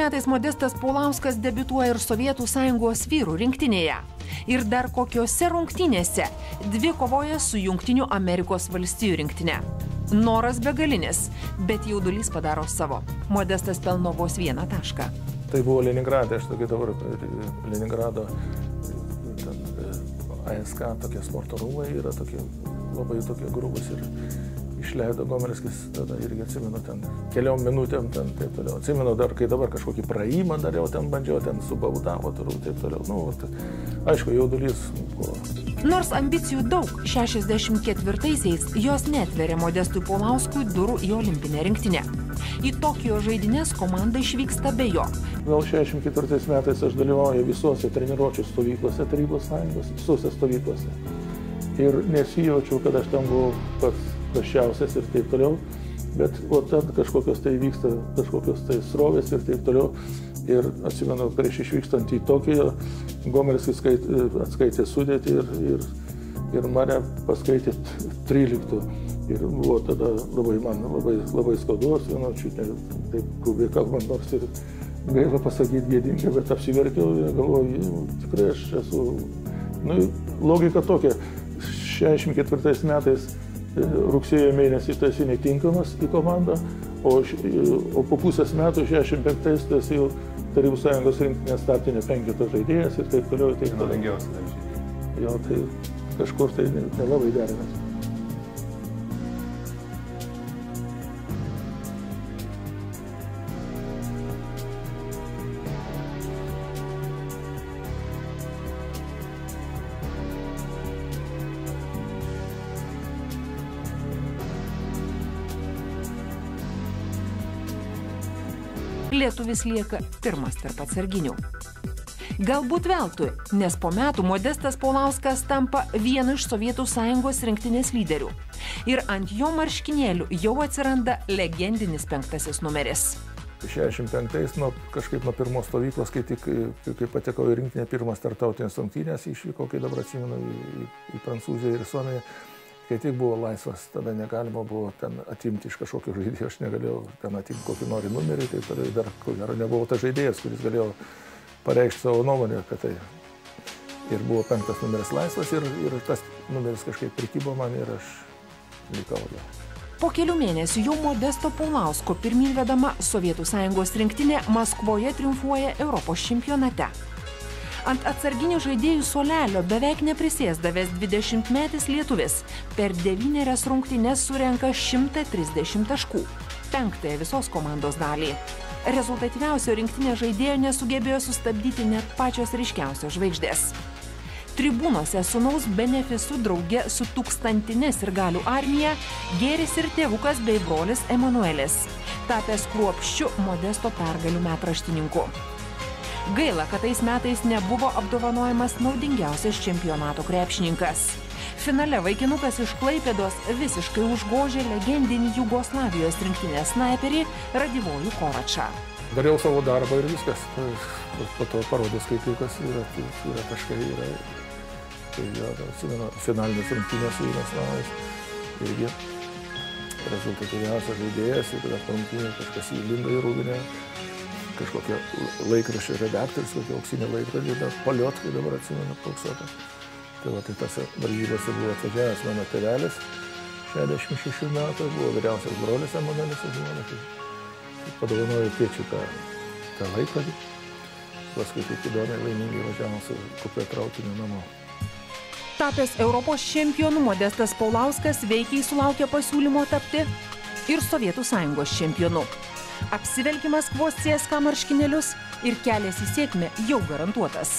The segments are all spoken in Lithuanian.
metais Modestas Paulauskas debiutuoja ir Sovietų Sąjungos vyrų rinktinėje. Ir dar kokiose rungtynėse dvi kovoja su Jungtinių Amerikos valstijų rinktinė. Noras begalinis, bet jaudulys padaro savo. Modestas pelno vos 1 tašką. Tai buvo Leningrade, aš tokia dabar Leningrado ASK tokie sporto rūmai yra tokie, labai tokie grūbus ir išleido Gomelskis, tada irgi atsimenu ten keliom minutėm ten taip toliau. Atsimenu dar, kai dabar kažkokį praėjimą dariau, ten bandžiau, ten su baudavo turų taip toliau. Nu, aišku, jaudulys buvo. Nors ambicijų daug, 64-aisiais jos netveria Modestui Paulauskui durų į olimpinę rinktinę. Į Tokijo žaidynės komanda išvyksta be jo. Gal 64 metais aš dalyvauju visose treniruočių stovyklose, Tarybos Sąjungos, visose stovyklose. Ir nesijaučiau, kad aš ten buvau pats prasčiausias ir taip toliau, bet ten kažkokios tai vyksta, kažkokios tai srovės ir taip toliau. Ir atsimenu, prieš išvykstant į Tokiją, Gomelskis atskaitė sudėtį ir mane paskaitė 13. Ir buvo tada labai skaudos, taip grubiai kalbant, nors ir gaila pasakyti gėdingai, bet apsiverkiau ir galvoju, tikrai aš esu, logika tokia, 64 metais rugsėjo mėnesį tu esi netinkamas į komandą, o po pusės metų 65 tu esi jau Tarybų Sąjungos rinktinės startinio 5 žaidėjas ir taip toliau. Jo, tai kažkur tai nelabai derinas. Lietuvis lieka pirmas tarp atsarginių. Galbūt veltui, nes po metų Modestas Paulauskas tampa vienu iš Sovietų Sąjungos rinktinės lyderių. Ir ant jo marškinėlių jau atsiranda legendinis 5 numeris. 65 kažkaip nuo pirmos stovyklos, kai patekau į rinktinę, pirmas tarptautinės rungtynės išvyko, kai dabar atsimenu į Prancūziją ir Suomiją. Kai tik buvo laisvas, tada negalima buvo ten atimti iš kažkokio žaidėjo, aš negalėjau ten atimti kokį nori numerį, tai tada dar nebuvo tas žaidėjas, kuris galėjo pareikšti savo nuomonę apie tai. Ir buvo 5 numeris laisvas ir tas numeris kažkaip prikibo man ir aš likau jo. Po kelių mėnesių jau Modesto Paulausko pirmyn vedama Sovietų Sąjungos rinktinė Maskvoje triumfuoja Europos čempionate. Ant atsarginių žaidėjų suolelio beveik neprisėsdavęs 20-metis lietuvis per 9 rungtynes surenka 130 taškų, 5 visos komandos dalį. Rezultatyviausio rinktinės žaidėjo nesugebėjo sustabdyti net pačios ryškiausios žvaigždės. Tribūnose sūnaus benefisu drauge su 1000 sirgalių armija gėris ir tėvukas bei brolis Emanuelis, tapęs kruopščiu Modesto pergalių metraštininku. Gaila, kad tais metais nebuvo apdovanojamas naudingiausias čempionato krepšininkas. Finale vaikinukas iš Klaipėdos visiškai užgožė legendinį Jugoslavijos rinktinės snaiperį Radivojų Kovačą. Dariau savo darbą ir viskas. Po to parodė skaitliukas, yra taškai, atsimenu, finalinės rungtynės su Jugoslavijos. Irgi rezultatyviausias žaidėjas ir tada rungtynės kažkas įlindo į rūbinę. Kažkokia laikraščio redaktorius, kokia auksinė laikrodė, Paliotkai dabar atsimenu pulsuotą. Tai tas varžybose buvo atvažiavęs mano tėvelis, 66 metų, buvo vyriausias brolis Emanuelis, tai padovanojo tėčiui tą laikrodį. Paskui taip įdomiai laimingai važiavom su kupė traukiniu namo. Tapęs Europos čempionu, Modestas Paulauskas veikiai sulaukė pasiūlymo tapti ir Sovietų Sąjungos čempionu. Apsivelki Maskvos CSKA marškinėlius ir kelias į sėkmę jau garantuotas.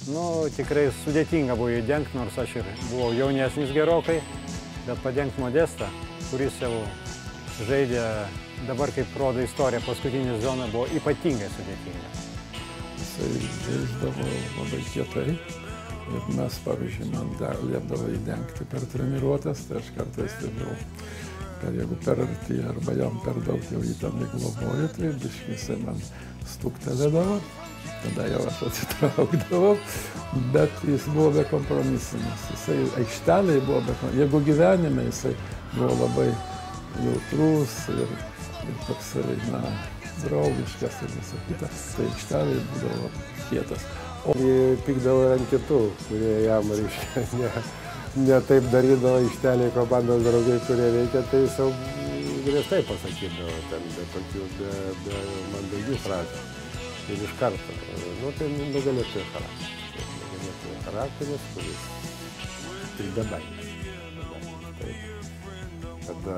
Nu, tikrai sudėtinga buvo jį dengti, nors aš ir buvau jaunesnis gerokai, bet padengti Modestą, kuris jau žaidė, dabar kaip rodo istorija, paskutinį zoną buvo ypatingai sudėtinga. Jisai žaisdavo labai kietai ir mes, pavyzdžiui, man liepdavo įdengti per treniruotės, tai aš kartais stebiau, kad jeigu per arti arba jam per daug jau jį tam įgloboju, tai biškai jisai man stuktelėdavo. Tada jau aš atsitraukdavau, bet jis buvo bekompromisinis. Jisai aikšteliai buvo bekompromisinis. Jeigu gyvenime jisai buvo labai jautrus ir toksai, na, draugiškas ir visą kitą, tai aikšteliai būdavo kietas. O jį pykdavo ant kitų, kurie jam, reiškia, ne taip darydavo aikšteliai komandos draugai, kurie veikia, tai jis jau griežtai pasakydavo, ten be mandagių frazių. Ir iš karto, nu tai nugalėtojų charakteris. Nugalėtojų charakteris, kuris tik bebaimės. Tada,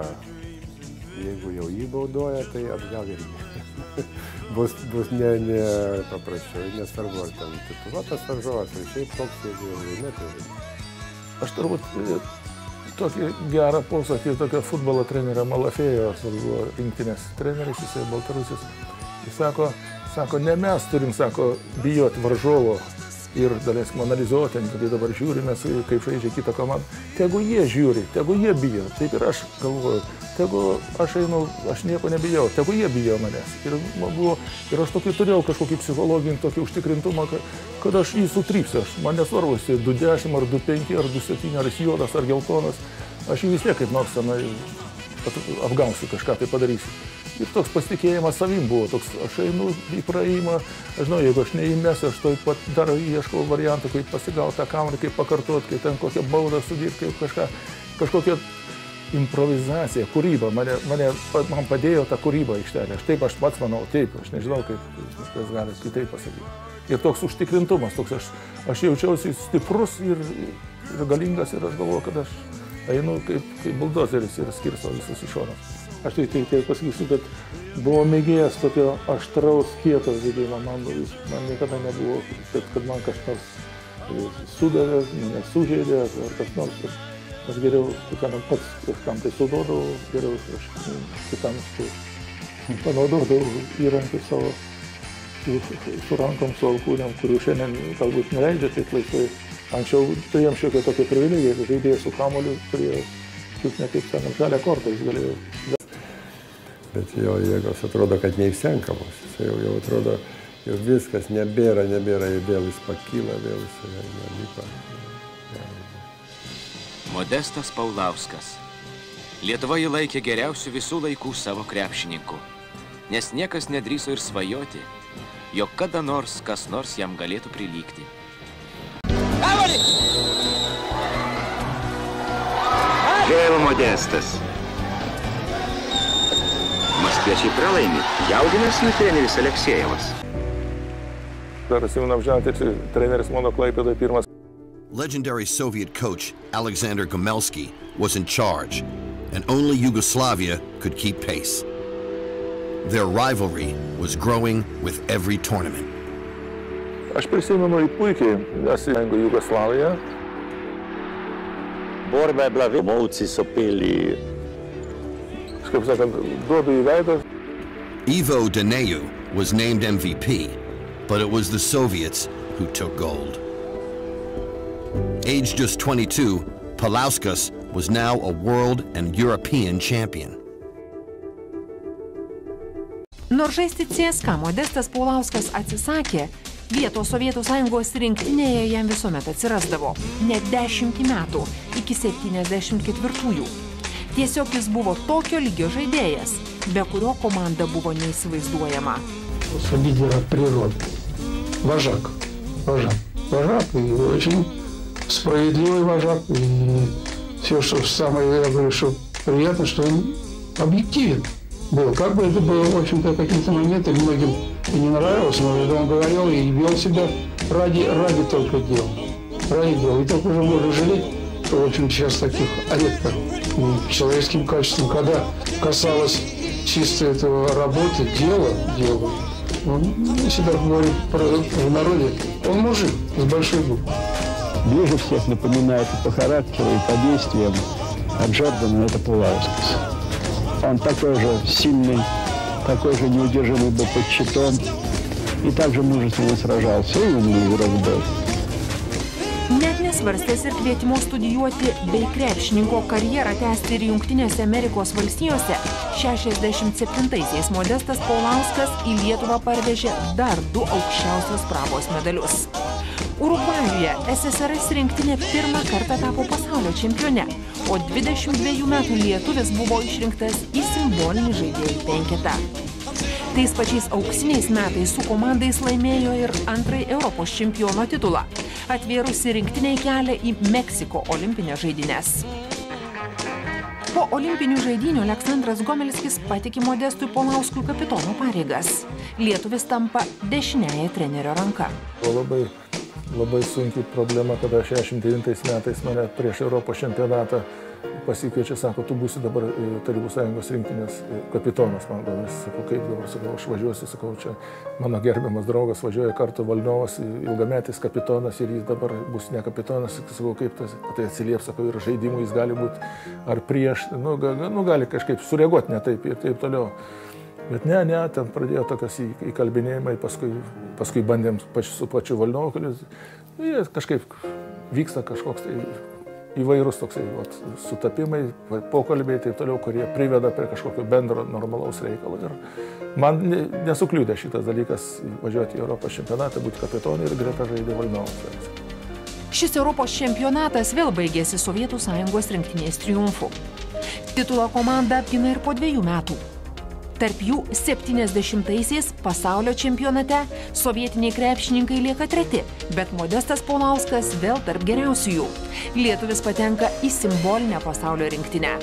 jeigu jau jį baudoja, tai atgal irgi. bus ne paprasčiau, nesvarbu, ar ten tituluotas varžovas, ir šiaip toks, jeigu jau laimė, tai Aš turbūt tokį gerą posakį, tokio futbolo trenerio Malafėjos, buvo rinktinės treneris, jisai Baltarusis. Jis sako, ne mes turim, bijoti varžovo ir daleiskim analizuoti, tai dabar žiūrime, kaip žaidžia kitą komandą. Tegu jie žiūri, tegu jie bijo. Taip ir aš galvoju, tegu aš einu, aš nieko nebijau, tegu jie bijo manęs. Ir aš tokį turėjau kažkokį psichologinį tokį užtikrintumą, kad aš jį sutrypsiu. Man nesvarbu, jis 2-10 ar 2-5 ar 2-7, ar jis juodas ar geltonas. Aš jį vis tiek kaip nors apgausiu, kažką tai padarysiu. Ir toks pasitikėjimas savim buvo, toks, aš einu į praėjimą, aš žinau, jeigu aš neįmesiu, aš taip pat dar ieškau variantų, kaip pasigauti tą kamuolį, kaip pakartoti, kaip ten kokią baudą sudėti, kaip kažkokią improvizaciją, kūrybą. Man padėjo ta kūryba aikštelė. Aš pats manau, taip, aš nežinau, kaip kažkas gali kitaip pasakyti. Ir toks užtikrintumas, toks aš jaučiausi stiprus ir galingas ir aš galvoju, kad aš einu kaip buldozeris ir skirsto visus iš šonos. Aš tai pasakysiu, kad buvo mėgėjas tokio aštraus, kietos žaidimo. Man niekada nebuvo, kad man kažkas sudavė, nesužeidė ar kas nors. Aš geriau pats kažkam tai suduodavau, geriau aš kitam panaudodavau įrankį savo su rankom, su alkūnėm, kurių šiandien galbūt neleidžia taip laisvai. Anksčiau turėjom šiokią tokią privilegiją, kad žaidėjas su kamuoliu turėjo žalią kortą, jis galėjo. Bet jo jėgos atrodo, kad neišsenkamos. Jis jau atrodo, jau viskas nebėra, ir vėl jis pakyla, vėl jis nelipa. Modestas Paulauskas. Lietuva jį laikė geriausių visų laikų savo krepšininku, nes niekas nedrįso ir svajoti, jog kada nors kas nors jam galėtų prilygti. Vėl Modestas. Maskviečiai pralaimi, jaudinasi jų treneris Aleksejevas. Dar atsimenu apžinoti, treneris mano Klaipėdoje pirmas. Legendary Soviet coach Alexander Gomelsky was in charge, and only Yugoslavia could keep pace. Their rivalry was growing with every tournament. Aš prisimenu puikiai, Sąjunga Jugoslavija. Borba je bila, momci so peli. Kaip sakant, duodu į veidą. Ivo Daneju was named MVP, but it was the Soviets who took gold. Aged just 22, Paulauskas was now a world and European champion. Nors žaisti CSKA Modestas Paulauskas atsisakė, vietos Sovietų Sąjungos rinktinėje jam visuomet atsirasdavo. Net 10 metų, iki 74-ųjų. Tiesiog jis buvo tokio lygio žaidėjas, be kurio komanda buvo neįsivaizduojama. Лидер от природы. Вожак. Вожак и очень справедливый вожак. И все, что самое, я говорю, что приятно, что он объективен был. Как бы это было, в общем-то, каким-то моментом многим и не нравилось, но это он говорил и вел себя ради только дела. Ради дела. И так уже можно жалеть, что, в общем, сейчас таких редко человеческим качеством, когда касалось чисто этого работы, дела, он всегда говорит в народе Он мужик с большой буквы. Ближе всех напоминает и по характеру, и по действиям от Джордана это Паулаускас. Он такой же сильный, такой же неудержимый был под щитом и также мужественно сражался, и умный игрок был. Net nesvarstęs ir kvietimo studijuoti bei krepšininko karjerą tęsti ir Jungtinėse Amerikos valstijose, 67-aisiais Modestas Paulauskas į Lietuvą parvežė dar 2 aukščiausios prabos medalius. Urugvajuje SSRS rinktinė pirmą kartą tapo pasaulio čempione, o 22 metų lietuvis buvo išrinktas į simbolinį žaidėjų penketą. Tais pačiais auksiniais metais su komandais laimėjo ir antrąjį Europos čempiono titulą, atvėrusi rinktiniai kelią į Meksiko olimpinės žaidynės. Po olimpinių žaidynių Aleksandras Gomelskis patikė Modestui Paulauskui kapitono pareigas. Lietuvis tampa dešiniąja trenerio ranka. Labai sunki problema, kada 69 metais mane prieš Europos čempionatą pasikviečia, sako, tu būsi dabar Tarybų Sąjungos rinktinės kapitonas. Man galvas, sakau, kaip dabar, sakau, aš važiuosiu, sakau, čia mano gerbiamas draugas važiuoja kartu Valnovas, ilgametis kapitonas ir jis dabar bus ne kapitonas, sakau, kaip tai atsilieps, sakau, ir žaidimų jis gali būti ar prieš, gali kažkaip sureaguoti ne taip ir taip toliau. Bet ne, ten pradėjo tokias įkalbinėjimai, paskui bandėm su pačiu Valnovu, kuris kažkaip vyksta kažkoks tai įvairūs toksai sutapimai, pokalbiai taip toliau, kurie priveda prie kažkokio bendro normalaus reikalo. Ir man nesukliūdė šitas dalykas važiuoti į Europos čempionatą, būti kapitonu ir greta žaidė Valnovas. Šis Europos čempionatas vėl baigėsi Sovietų Sąjungos rinktinės triumfu. Titulą komanda apgina ir po 2 metų. Tarp jų 70-aisiais pasaulio čempionate sovietiniai krepšininkai lieka 3, bet Modestas Paulauskas vėl tarp geriausiųjų. Lietuvis patenka į simbolinę pasaulio rinktinę.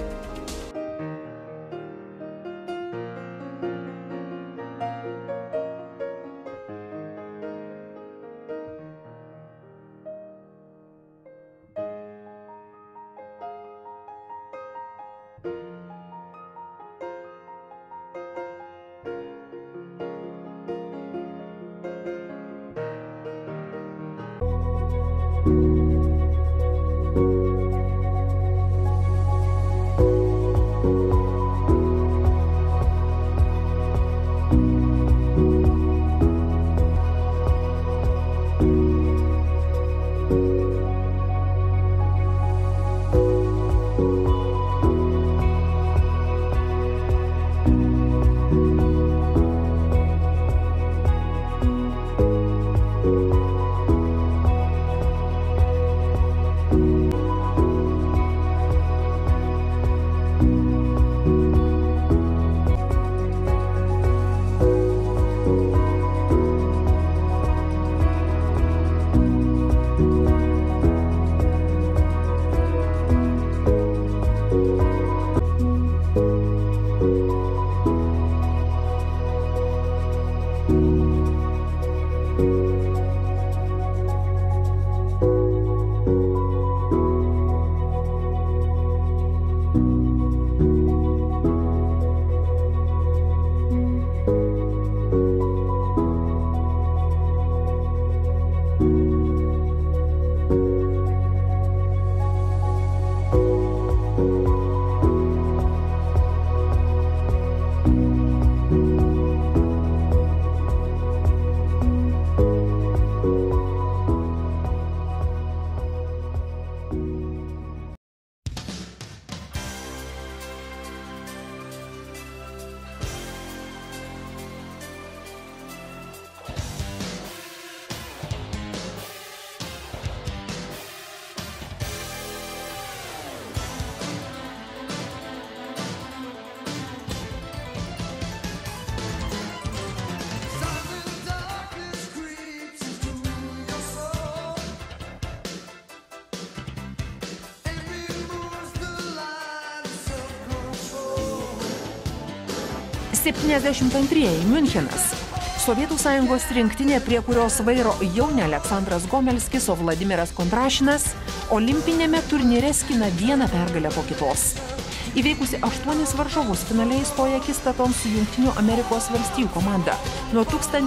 '72 Münchenas. Sovietų sąjungos rinktinė, prie kurios vairo jau ne Aleksandras Gomelskis, o Vladimiras Kondrašinas, olimpinėme turnyre skina vieną pergalę po kitos. Įveikusi 8 varžovus finaliai įstoja akistaton su Jungtinių Amerikos valstijų komanda. Nuo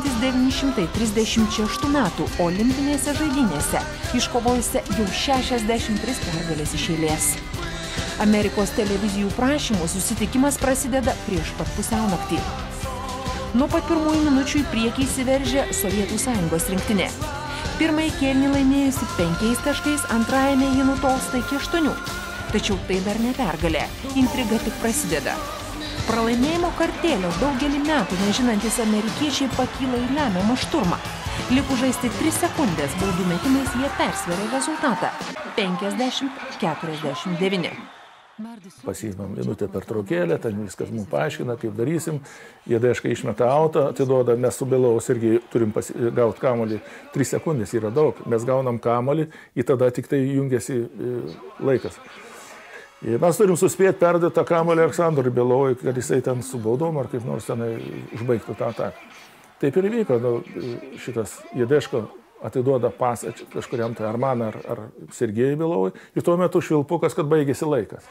1936 metų olimpinėse žaidynėse iškovojusi jau 63 pergalės iš eilės. Amerikos televizijų prašymų susitikimas prasideda prieš pat pusiaunaktį. Nuo pat pirmųjų minučių į priekį įsiveržė Sovietų sąjungos rinktinė. Pirmąjį kėlinį laimėjusi 5 taškais, antrajame ji nutolsta iki 8. Tačiau tai dar ne pergalė. Intriga tik prasideda. Pralaimėjimo kartėlio daugelį metų nežinantis amerikiečiai pakyla į lemiamą šturmą. Likus žaisti 3 sekundės, baudų metimais jie persveria rezultatą – 50-49. Pasiimam minutę pertraukėlę, ten viskas mums paaiškina, kaip darysim. Jie daiškai išmeta autą, atiduoda, mes su Belovus irgi turim gauti kamolį. 3 sekundės yra daug, mes gaunam kamolį, į tada tik tai jungiasi laikas. Ir mes turim suspėti perduoti tą kamolį Aleksandrui Belovui, kad jisai ten su baudom ar kaip nors tenai užbaigtų tą ataką. Taip ir įvyko, šitas Jedeško atiduoda pasą kažkuriam tai ar man, ar Sergejui Belovui, ir tuo metu švilpukas, kad baigėsi laikas.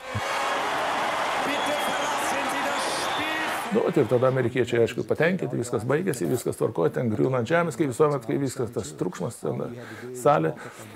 Nu, ir tada amerikiečiai, aišku, patenkinti, viskas baigėsi, viskas tvarkoja, ten griūna ant žemės, kai visuomet, kai viskas tas triukšmas, ten salė.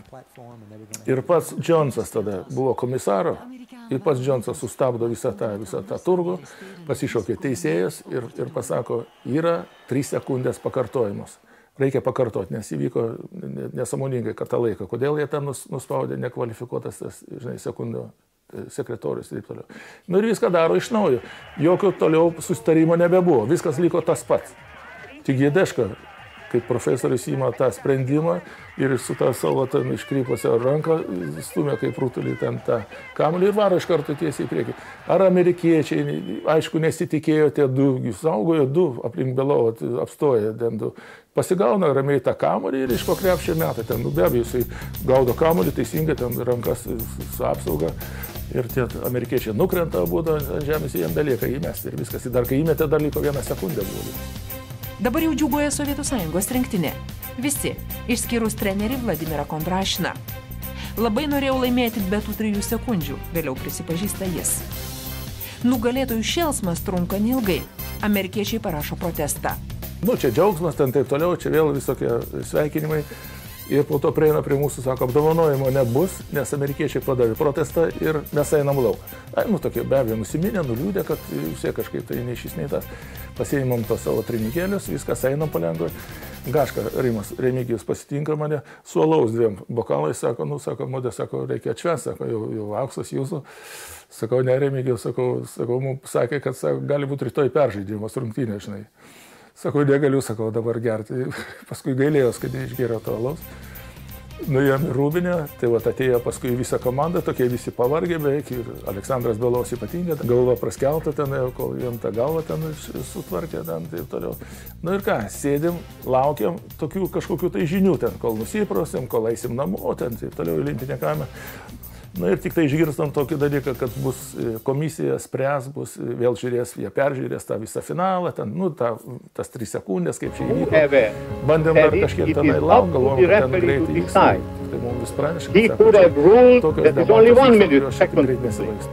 Ir pats Džonsas tada buvo komisaro, ir pats Džonsas sustabdo visą tą turgų, pasišaukė teisėjas ir pasako, yra 3 sekundės pakartojimus. Reikia pakartoti, nes įvyko nesąmoningai kad tą laiką. Kodėl jie ten nuspaudė nekvalifikuotas tas, žinai, sekundų sekretorius ir taip toliau. Nu ir viską daro iš naujo. Jokio toliau susitarimo nebebuvo. Viskas liko tas pats. Tik Jedeška, kaip profesorius įma tą sprendimą ir su tą savo iškrypusią ranką stumia kaip rutulį ten tą kamuolį ir varo iš karto tiesiai į priekį. Ar amerikiečiai, aišku, nesitikėjo tie 2, saugojo 2 aplink Belovą, apstoja ten 2. Pasigauna ramiai tą kamuolį ir iš po krepšio meta ten. Nu, be abejo, jisai gaudo kamuolį teisingai, ten rankas su apsauga. Ir tie amerikiečiai nukrenta abudu ant žemės, jiem belieka įmesti ir viskas. Ir dar kai įmetė, dar liko 1 sekundė buvo. Dabar jau džiūgoja Sovietų sąjungos rinktinė. Visi, išskyrus trenerį Vladimirą Kondrašiną. Labai norėjau laimėti be tų 3 sekundžių, vėliau prisipažįsta jis. Nugalėtojų šėlsmas trunka neilgai. Amerikiečiai parašo protestą. Nu, čia džiaugsmas, ten taip toliau, čia vėl visokie sveikinimai. Ir po to prieina prie mūsų, sako, apdovanojimo nebus, nes amerikiečiai padavė protestą ir mes einam lauk. Nu, tokie be abejo nusiminę, nuliūdė, kad visi kažkaip tai nei šis nei tas. Pasiėmėm to savo trenigėlius, viskas einam palengva. Gaška, Remigijus pasitinka mane, su alaus 2 bokalais, sako, nu, sako, Modė, sako, reikia atšvęsti, sako, jau auksas jūsų. Sakau, ne, Remigijus, sakau, mums sakė, kad sako, gali būti rytoj peržaidimas rungtynė, žinai. Sakau, negaliu, sakau, dabar gerti. Paskui gailėjos, kad neišgėrė to alaus. Nuėjom į Rūbinę, tai vat atėjo paskui visą komandą, tokie visi pavargė beveik ir Aleksandras Belovas ypatingai, galva praskelta ten, kol jam tą galvą ten sutvarkė, ten taip toliau. Nu ir ką, sėdim, laukiam tokių kažkokių tai žinių ten, kol nusiprosim, kol eisim namo, ten taip toliau į Olimpinę kamerą. Nu ir tik tai išgirstam tokį dalyką, kad bus komisija spręs, bus vėl žiūrės, jie peržiūrės tą visą finalą, ten, nu, tas 3 sekundės, kaip čia įvyko. Bandėm dar kažkiek tenai lauk, galvom, kad ten greitai vyks. Tai mums vis pranešė, kad tokios debatos vyksta, kurios šiek tiek greit nesivaiks.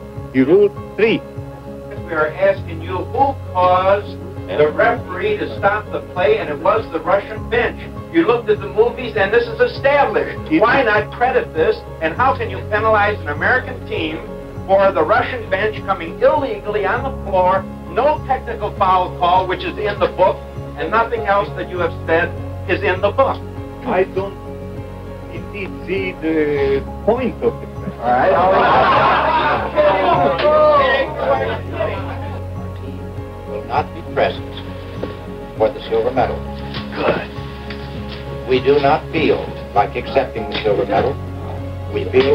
The referee to stop the play, and it was the Russian bench. You looked at the movies, and this is established. Why not credit this, and how can you penalize an American team for the Russian bench coming illegally on the floor, no technical foul call, which is in the book, and nothing else that you have said is in the book? I don't indeed see the point of it. All right. Will not be present for the silver medal. Good. We do not feel like accepting the silver medal. We feel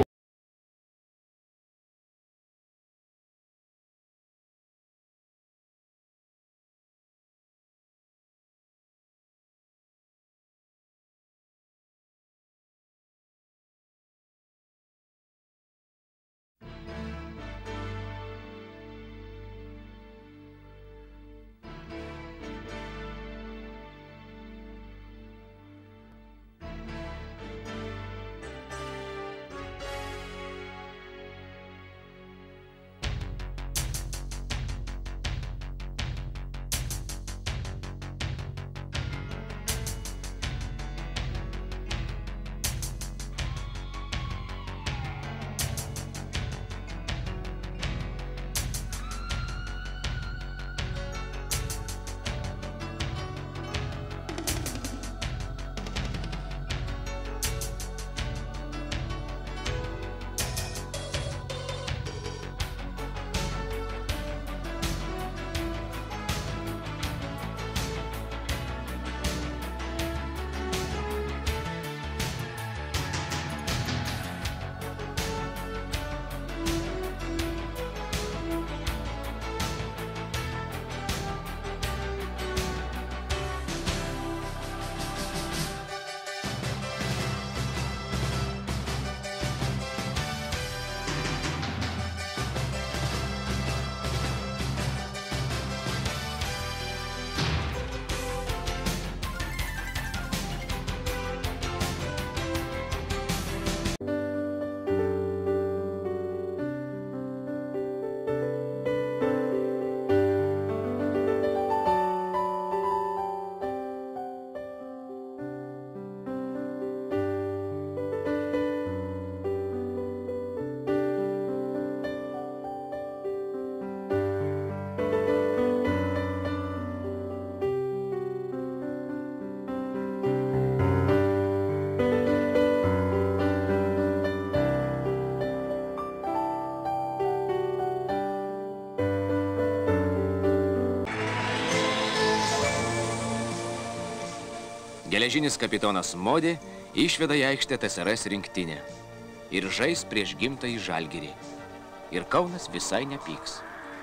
Geležinis kapitonas Modė išveda į aikštę TSRS rinktinę ir žais prieš gimtąjį Žalgirį. Ir Kaunas visai nepyks.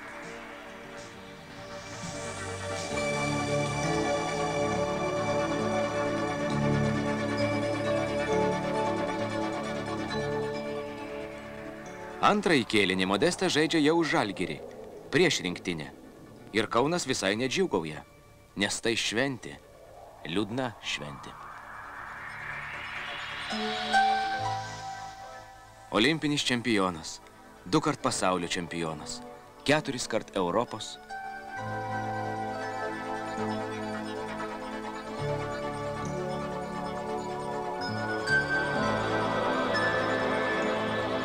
Antrąjį kėlinį Modesta žaidžia jau Žalgirį, prieš rinktinę. Ir Kaunas visai nedžiūgauja, nes tai šventė, liūdna šventė. Olimpinis čempionas, 2-kart pasaulio čempionas, 4-kart Europos.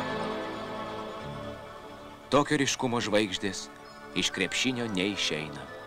Tokio ryškumo žvaigždės iš krepšinio neišeina.